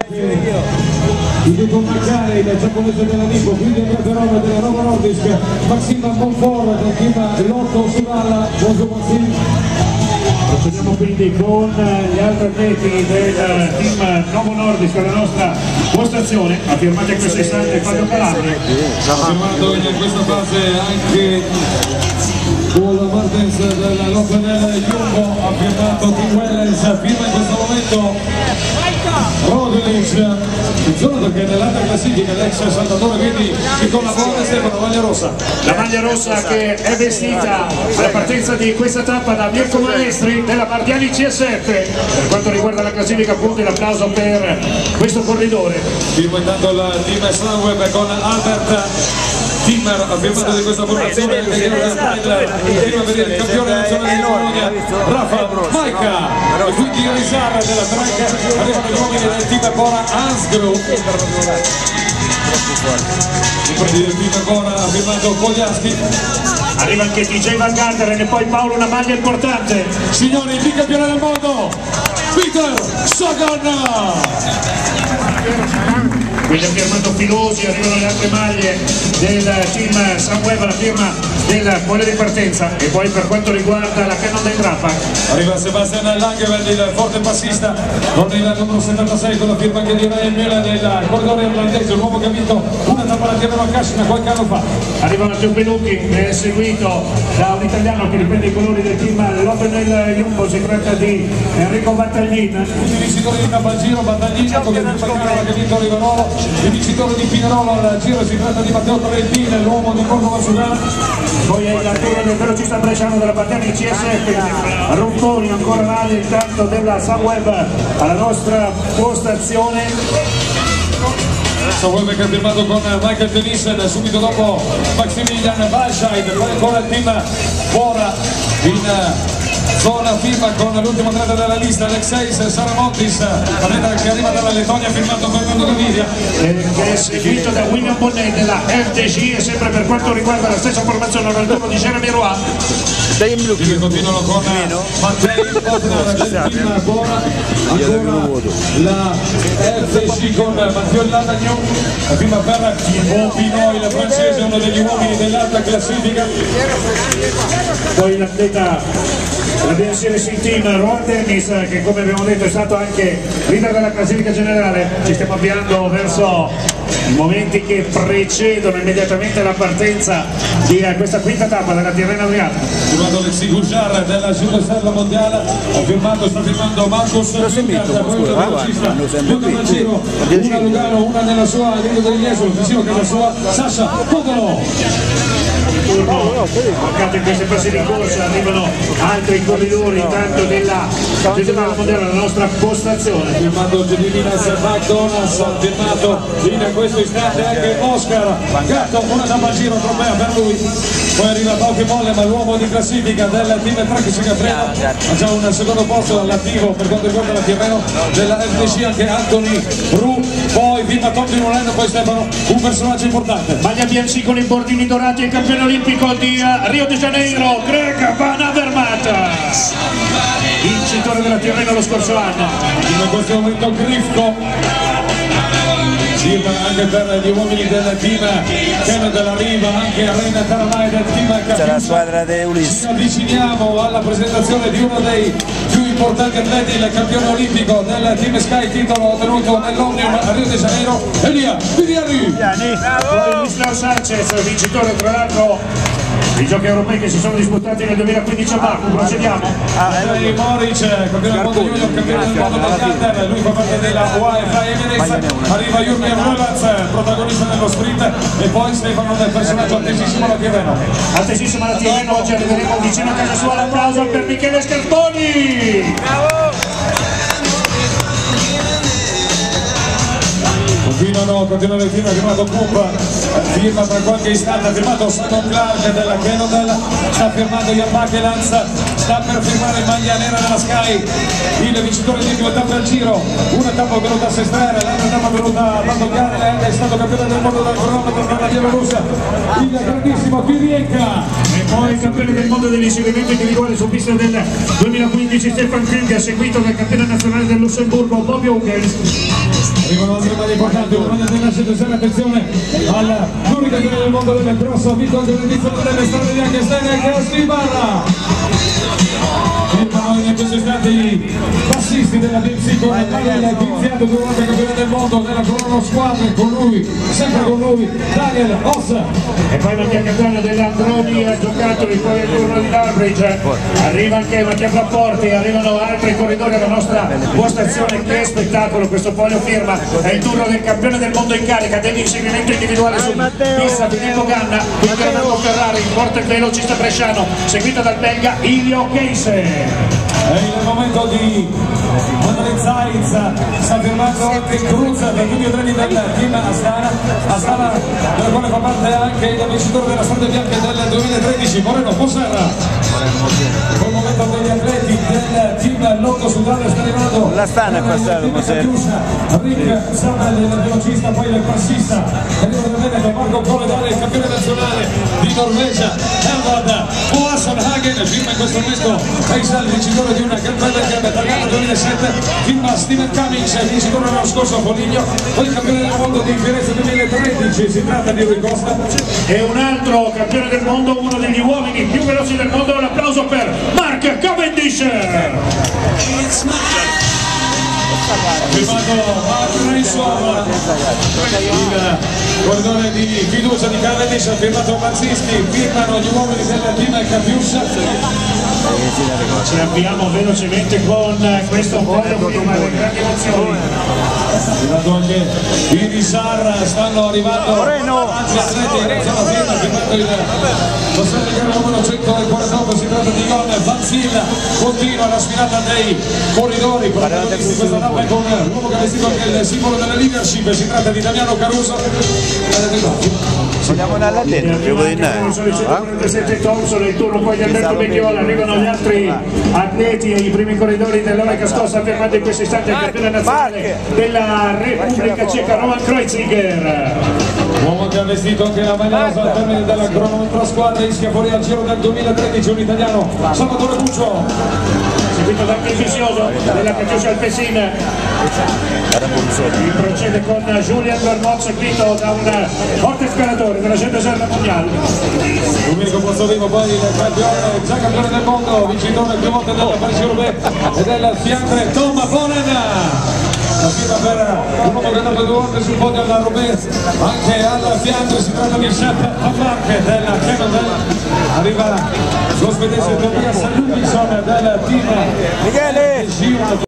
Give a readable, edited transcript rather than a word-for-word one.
il decommacciare il giapponese della Nippo, quindi Andrea Perona della Novo Nordisk, Maxima Bonfort del team Lotto Sudalla. Buongiorno Maxim. Procediamo quindi con gli altri atleti del team Novo Nordisk alla nostra postazione, ha firmato in questo istante Fabio Calabri. Ha firmato in questa fase anche Paul Martens dell'Open Jumbo, ha firmato Tim Wellens, firma in questo momento Roglic, zona perché nell'altra classifica l'ex saltatore, quindi che collabora Stefano, maglia rossa. La maglia rossa che è vestita alla partenza di questa tappa da Mirko Maestri della Bardiani CSF. Per quanto riguarda la classifica, appunto, l'applauso per questo corridore. Firma intanto il team Sunweb con Albert Timmer, ha firmato di questa formazione il prima vedere il campione nazionale di Bologna Rafa Maika, e quindi in riserva della Branca arrivano gli uomini del team Bora Hansgrohe. Il team Bora ha firmato Kogliaski. Arriva anche TJ Van Garderen e poi Paolo, una maglia importante. Signori, il bicampione del mondo Peter Sagan. Quindi ha firmato Filosi, arrivano le altre maglie del team Sunweb, la firma del quelle di partenza. E poi per quanto riguarda la Cannondale Rappac arriva Sebastian Langeveld, il forte passista, con il numero 76 con la firma anche di Ryan Miller del corridore irlandese, l'uomo che ha vinto una tappa da Tirreno a Cascina qualche anno fa. Arriva Matteo Pelucchi, che è seguito da un italiano che riprende i colori del team L'Open Jumbo, si tratta di Enrico Battaglin. Quindi vincitore di tappa al giro, Battaglin, dopo che ha vinto Rivanolo. Il vincitore di Pinerolo al giro si tratta di Matteo Torrentino, l'uomo di Cordova Sudana. Poi è il turno del velocista bresciano della Bardiani CSF, Ronconi, ancora male intanto della Sunweb alla nostra postazione. Sunweb che ha firmato con Michael Denissen, subito dopo Maximilian Walscheid, poi ancora il team Bora in zona firma con l'ultimo atleta della lista, Alexeis Saramontis, atleta che arriva dalla Lettonia, firmato Fernando Gaviria, che è seguito da William Bonnet della FDG, e sempre per quanto riguarda la stessa formazione al turno di Jeremy Roy. che continuano con Mattei Botner del team Bora, ancora la FDG con Matteo Ladagnon, la prima per Thibaut Pinot, il francese, uno degli uomini dell'alta classifica. Poi l'atleta la BNC Racing Team Rohan Dennis, che come abbiamo detto è stato anche leader della classifica generale. Ci stiamo avviando verso i momenti che precedono immediatamente la partenza di questa quinta tappa della Tirreno Adriatica. Ha firmato Alexis Gouchard della Superserva Mondiale, sta firmando Marcus Winkler, quello velocista, Luca Giro, una a Lugano, una nella sua Lido del Jesolo, vicino che è la sua Sasha Podolo. Accanto in queste fasi di corsa arrivano altri corridori intanto della Generale Mondiale, la nostra postazione. Ha firmato Gediminas McDonald's, ha firmato in questo istante anche Oscar Gatto, una tappa giro trofea per lui. Poi arriva Bauke Molle, ma l'uomo di classifica del team Tracchi Segafredo ha già un secondo posto all'attivo per quanto riguarda la Tirreno della FDC, anche Anthony Ru, poi firma Tom Di Moleno, poi Stefano, un personaggio importante. Maglia bianchi con i bordini dorati, il campione olimpico di Rio de Janeiro, Greg Van Avermaet, vincitore della Tirreno lo scorso anno. In questo momento Grifco firma anche per gli uomini del team Ken della Riva, anche Arena Taramai del team Capiz. C'è la squadra di Ulisse. Ci avviciniamo alla presentazione di uno dei più importanti atleti, il campione olimpico del team Sky, titolo ottenuto nell'Omnium a Rio de Janeiro, Elia Viviani. Poi Luis Leo Sanchez, vincitore tra l'altro dei giochi europei che si sono disputati nel 2015 a Baku. Procediamo. Andrei Moric, campione del mondo junior, campione del mondo del Canter, lui fa parte della UEFA Emirates. Arriva Jürgen Roelands, protagonista nello sprint, e poi Stefano, del personaggio attesissimo alla Tirreno. Attesissimo alla Tirreno, oggi arriveremo vicino a casa sua. L'applauso per Michele Scarponi. Continuano il team, ha firmato Coop, firma tra qualche istante, ha firmato Simon Clark della Cannondale, sta firmando Jan Bakelands, sta per firmare in maglia nera della Sky, il vincitore di due tappe al giro, una tappa venuta a Sestrere, l'altra tappa venuta a Bandogare, è stato campione del mondo del cronometro per la Bielorussia, il grandissimo Kirienka. E poi il campione del mondo dell'inserimento individuale su pista del 2015 Stefan Küng, seguito dal campione nazionale del Lussemburgo Bobby Ungels. Arrivano importante, una maglia della 106, attenzione all'unica campione del mondo del cross, ha vinto anche l'edizione delle strade bianche Stenek Stibarra. Firmano in questo istante i bassisti della DMC con Daniel Ghizziato, due volte campione del mondo della Crono Squadre, con lui, sempre con lui, Daniel Ossa. E poi Mattia Cattaneo dell'Androni ha giocato il turno di Darbridge, arriva anche Mattia Flapporti, arrivano altri corridori alla nostra postazione. Che spettacolo questo podio firma, è il turno del campione del mondo in carica, dell'inseguimento individuale su pista Filippo Ganna, con Fernando Ferrari, in porta il velocista bresciano, seguito dal belga Ilio Keise. È il momento di Manuel Zaitz, sta firmando anche Cruz dei video treni del team Astana, della quale fa parte anche il vincitore della strada bianca del 2013, Moreno Posserra. Buon momento degli atleti del team Lotto Sudale, sta arrivando la Stana passato Rick Sabel, il velocista, poi il passista arriva da Veneto, Marco Coledale, il campione nazionale di Norvegia, Edvard Boasson-Hagen, firma in questo momento Faisal, vincitore di una campagna targata 2007, firma Steven Cummings, vincitore l'anno scorso a Foligno, poi il campione del mondo di Firenze 2013, si tratta di Rui Costa. E un altro campione del mondo, uno degli uomini più veloci del mondo, un applauso per Mark Cavendish. Firmato Mark Rayson, il corridore di fiducia di Cavendish, ha firmato Marzisti, firmano gli uomini del team Capius. Ci avviamo velocemente con questo podio firma le grandi emozioni. Firmato anche Vini Sarra, stanno arrivando altri atleti in zona firma, firmato lo stato di gara numero 149, si tratta di Ion Vanzilla, continua la sfilata dei corridori con protagonisti questa tappa con l'uomo che ha vestito anche il simbolo della leadership, si tratta di Damiano Caruso. Vogliamo andare là dentro, più di noi. Sono i 147 Thompson, il turno poi di Alberto Begliola, arrivano gli altri atleti e i primi corridori dell'Oreca Scossa, fermando in questo istante il campione nazionale della Repubblica Ceca, Roman Kreuziger. Uomo che ha vestito anche la maglia rosa al termine della cronometro squadra, ischia fuori al giro del 2013, un italiano, Salvatore Buccio. Seguito da anche il visioso della Catiuscia Alpessin. Procede con Julian Vermont, seguito da un forte scalatore della gente Serra Pugnal. Domenico Pozzovivo, poi il campione, già campione del mondo, vincitore più volte della Parigi-Roubaix e del Fiandre, Tom Bonen. La firma per un uomo che è andato 2 volte sul podio alla Roubaix, anche al Fiandre, si tratta di Shep Clark della Cannondale. Arriva lo svedese Tobias Ludvigsson del team Michele!